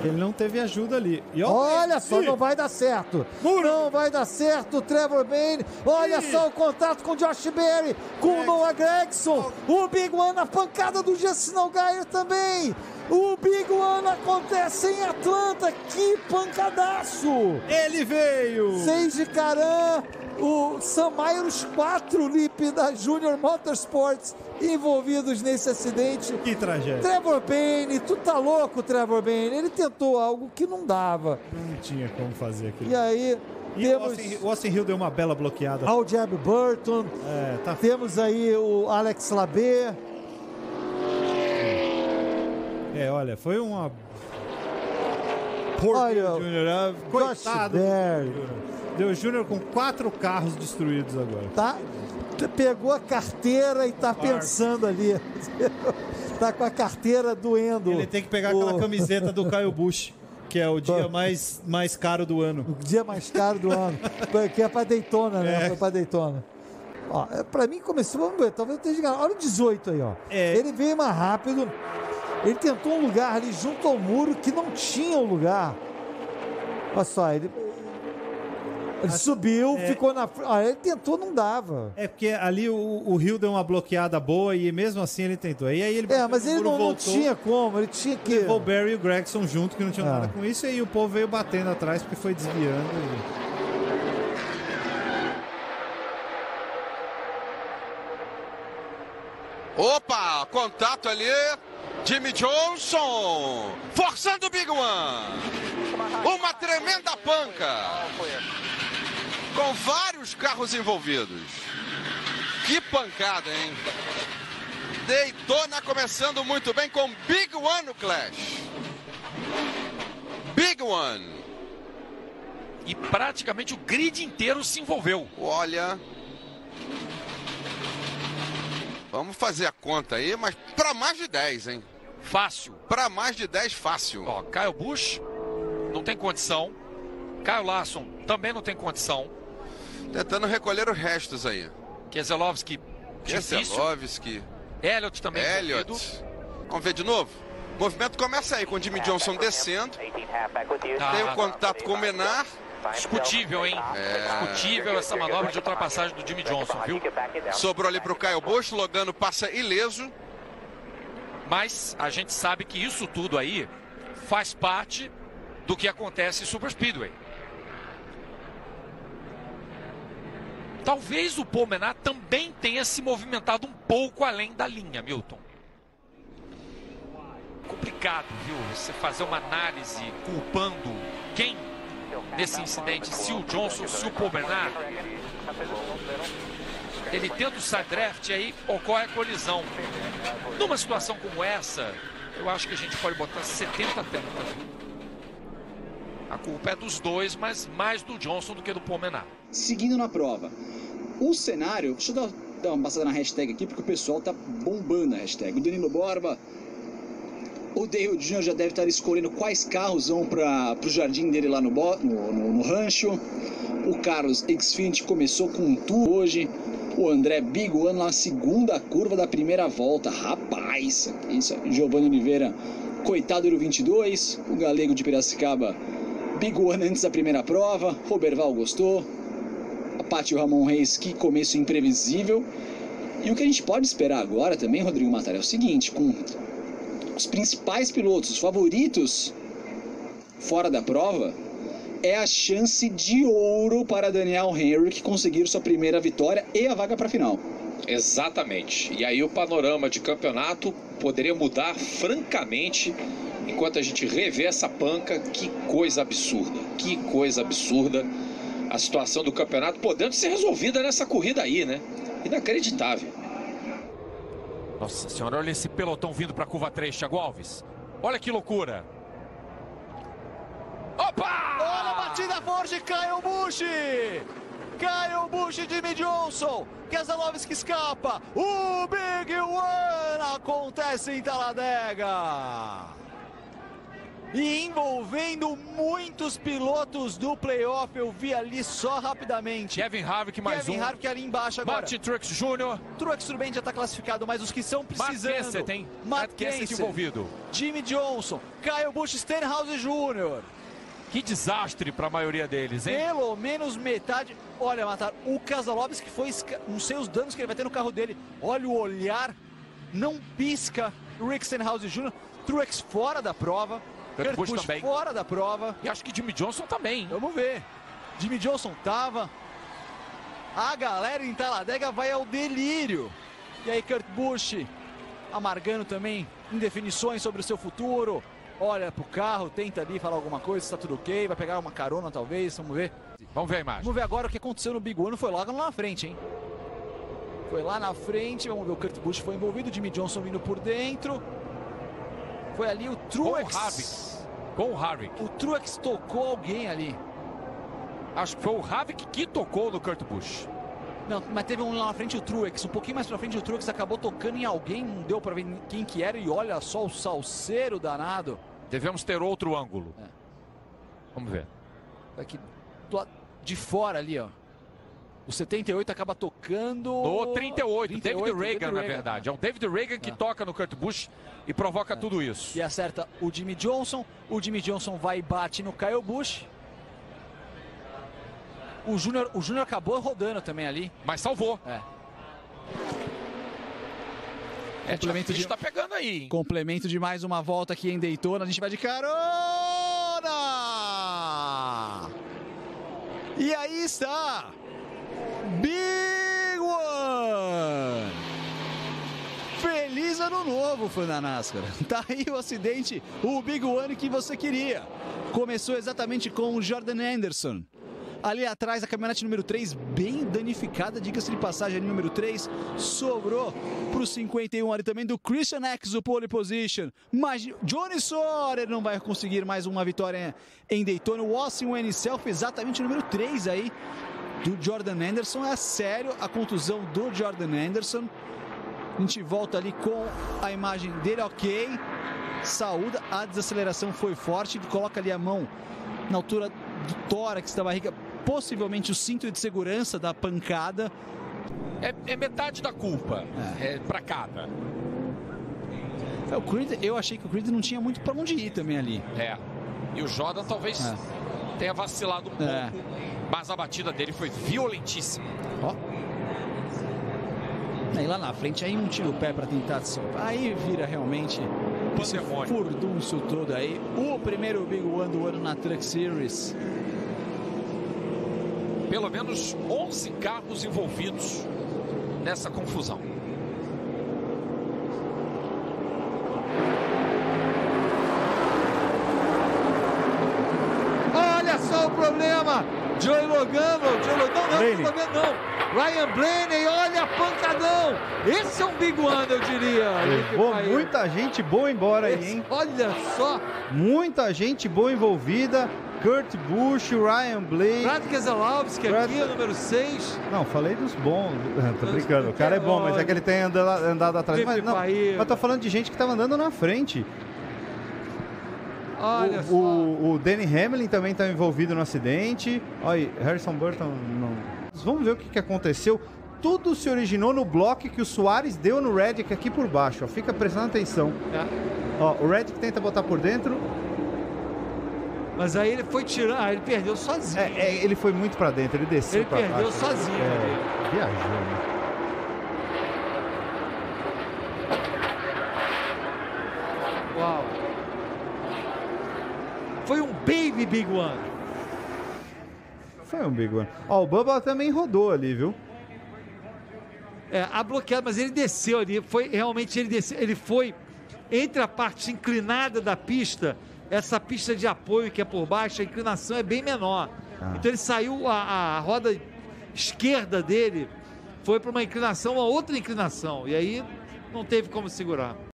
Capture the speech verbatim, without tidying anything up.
Ele não teve ajuda ali. E olha só, não vai dar certo. Muro. Não vai dar certo, Trevor Bayne. Olha Ih. só o contato com o Josh Berry, com o Noah Gragson. O Big One, a pancada do Justin Allgaier também. O Big One acontece em Atlanta. Que pancadaço. Ele veio. Seis de Caran. O Sam Mayer, os quatro Lip da Junior Motorsports envolvidos nesse acidente. Que tragédia. Trevor Bayne, tu tá louco, Trevor Bayne? Ele tentou algo que não dava. Não tinha como fazer aquilo. E aí, e temos... o, Austin, o Austin Hill deu uma bela bloqueada. Al Jeb Burton. É, tá... Temos aí o Alex Labé. É, olha, foi uma... Olha, Júnior, coitado. Deu Júnior com quatro carros destruídos agora. Tá, pegou a carteira e tá pensando ali. Tá com a carteira doendo. Ele tem que pegar o... aquela camiseta do Kyle Busch, que é o dia mais, mais caro do ano. O dia mais caro do ano. Que é pra Daytona, né? É. Foi pra Daytona. Ó, pra mim começou, vamos ver, talvez eu esteja enganado. Olha o dezoito aí, ó. É. Ele veio mais rápido. Ele tentou um lugar ali junto ao muro que não tinha um lugar. Olha só, ele... Ele Acho, subiu, é, ficou na... Ah, ele tentou, não dava. É porque ali o, o Rio deu uma bloqueada boa e mesmo assim ele tentou. E aí ele é, mas ele não, voltou, não tinha como, ele tinha que... Levou o Barry e o Gragson junto, que não tinha é. nada com isso, e aí o povo veio batendo atrás porque foi desviando. E... Opa, contato ali, Jimmie Johnson, forçando o Big One. Uma tremenda panca. Com vários carros envolvidos. Que pancada, hein? Daytona começando muito bem com Big One no Clash. Big One. E praticamente o grid inteiro se envolveu. Olha. Vamos fazer a conta aí, mas para mais de dez, hein? Fácil. Para mais de dez, fácil. Ó, Kyle Busch não tem condição. Kyle Larson também não tem condição. Tentando recolher os restos aí. Keselowski, Keselowski. Elliott também. Elliott. Vamos ver de novo? O movimento começa aí com o Jimmie Johnson descendo. Tá. Tem o contato com o Menard. Discutível, hein? É... Discutível essa manobra de ultrapassagem do Jimmie Johnson, viu? Sobrou ali pro Kyle Busch. Logano passa ileso. Mas a gente sabe que isso tudo aí faz parte do que acontece em Super Speedway. Talvez o Paul Menard também tenha se movimentado um pouco além da linha, Milton. Complicado, viu? Você fazer uma análise culpando quem nesse incidente, se o Johnson, se o Paul Menard. Ele tenta o side draft e aí ocorre a colisão. Numa situação como essa, eu acho que a gente pode botar setenta a trinta. A culpa é dos dois, mas mais do Johnson do que do Paul Menard. Seguindo na prova, o cenário... Deixa eu dar, dar uma passada na hashtag aqui, porque o pessoal tá bombando a hashtag. O Danilo Borba, o Dale Júnior já deve estar escolhendo quais carros vão para o jardim dele lá no, no, no, no rancho. O Carlos Xfinity começou com um tour hoje. O André Big One na segunda curva da primeira volta. Rapaz, isso é Giovanni Oliveira, coitado do vinte e dois. O galego de Piracicaba, Big One antes da primeira prova. Roberval gostou. A Pátio Ramon Reis, que começo imprevisível. E o que a gente pode esperar agora também, Rodrigo Matar, é o seguinte, com os principais pilotos, os favoritos fora da prova, é a chance de ouro para Daniel Hemric conseguir sua primeira vitória e a vaga para a final. Exatamente. E aí o panorama de campeonato poderia mudar francamente enquanto a gente revê essa panca. Que coisa absurda, que coisa absurda. A situação do campeonato podendo ser resolvida nessa corrida aí, né? Inacreditável. Nossa senhora, olha esse pelotão vindo para a curva três, Thiago Alves. Olha que loucura. Opa! Olha a batida forte, Kyle Busch! Kyle Busch e Jimmie Johnson. Keselowski escapa. O Big One acontece em Talladega. e envolvendo muitos pilotos do playoff. Eu vi ali só rapidamente. Kevin Harvick mais Kevin um. Harvick ali embaixo agora. Martin Truex Júnior Truex tudo bem, já está classificado, mas os que estão precisando. Matt Kenseth, hein? Matt Matt Kenseth Kenseth envolvido. Jimmy Johnson, Kyle Busch, Stenhouse Júnior Que desastre para a maioria deles, hein? Pelo menos metade. Olha, Matar, o Keselowski, que foi, não sei os danos que ele vai ter no carro dele. Olha o olhar, não pisca. Rick Stenhouse Júnior Truex fora da prova. Kurt Busch Busch também. fora da prova. E acho que Jimmy Johnson também. Hein? Vamos ver. Jimmy Johnson tava. A galera em Talladega vai ao delírio. E aí Kurt Busch amargando também indefinições sobre o seu futuro. Olha pro carro, tenta ali falar alguma coisa, está tudo ok, vai pegar uma carona talvez, vamos ver. Vamos ver a imagem. Vamos ver agora o que aconteceu no Big One, foi logo lá na frente, hein? Foi lá na frente, vamos ver, o Kurt Busch foi envolvido, o Jimmy Johnson vindo por dentro. Foi ali o Truex. Com o Harvick. Com o Harvick. O Truex tocou alguém ali. Acho que foi o Harvick que tocou no Kurt Busch. Não, mas teve um lá na frente, o Truex. Um pouquinho mais pra frente, o Truex acabou tocando em alguém. Não deu pra ver quem que era. E olha só o salseiro danado. Devemos ter outro ângulo. É. Vamos ver. Aqui do lado de fora ali, ó. O setenta e oito acaba tocando... No trinta e oito, trinta e David oito, Reagan, David na Reagan. verdade. É o David Reagan que É. toca no Kurt Busch e provoca É. tudo isso. E acerta o Jimmy Johnson. O Jimmy Johnson vai e bate no Kyle Busch. O Júnior o Júnior acabou rodando também ali. Mas salvou. É. É, Complemento a gente de- tá pegando aí, hein? Complemento de mais uma volta aqui em Daytona. A gente vai de carona! E aí está! Big One! Feliz ano novo, fã da NASCAR. Tá aí o acidente, o Big One que você queria. Começou exatamente com o Jordan Anderson. Ali atrás, a caminhonete número três, bem danificada, diga-se de passagem, ali número três, sobrou para o cinquenta e um ali também do Christian X, o pole position. Mas Johnny Sawyer não vai conseguir mais uma vitória em Daytona. O Austin Wayne Self, exatamente o número três aí do Jordan Anderson. É sério a contusão do Jordan Anderson. A gente volta ali com a imagem dele, ok. Saúda, a desaceleração foi forte, coloca ali a mão na altura do tórax da barriga, possivelmente o cinto de segurança da pancada. É, é metade da culpa. É, é pra cada. É, o Creed, eu achei que o Creed não tinha muito pra onde ir também ali. É. E o Jordan talvez É. tenha vacilado um É. pouco, mas a batida dele foi violentíssima. Ó. Aí lá na frente, aí um tira o pé pra tentar se soltar. Aí vira realmente esse Pandemônio. furdúncio todo aí. O primeiro Big One do ano na Truck Series. Pelo menos onze carros envolvidos nessa confusão. Olha só o problema. Joey Logano, Joey Logano, não, não, Blaney. Logano não. Ryan Blaney, olha pancadão. Esse é um Big One, eu diria. Levou muita gente boa embora aí, Esse- hein? Olha só. Muita gente boa envolvida. Kurt Busch, Ryan Blaney. Brad Keselowski Brad- aqui, o número seis. Não, falei dos bons. Tô brincando. O cara é bom, mas é que ele tem andado, andado atrás. Mas, não, mas tô falando de gente que tava andando na frente. Olha o, só. o, o Danny Hamlin também tá envolvido no acidente. Olha aí, Harrison Burton não. Vamos ver o que, que aconteceu. Tudo se originou no bloco que o Soares deu no Reddick aqui por baixo. Ó. Fica prestando atenção. É. Ó, o Reddick tenta botar por dentro. Mas aí ele foi tirando, ah, ele perdeu sozinho. É, é, ele foi muito pra dentro, ele desceu Ele pra perdeu baixo. sozinho. É, viajou, né? Uau. Foi um baby Big One. Foi um Big One. Ó, o Bubba também rodou ali, viu? É, a bloqueada, mas ele desceu ali. Foi realmente ele desceu. Ele foi entre a parte inclinada da pista, essa pista de apoio que é por baixo, a inclinação é bem menor. Ah. Então ele saiu, a, a roda esquerda dele foi para uma inclinação, uma outra inclinação. E aí não teve como segurar.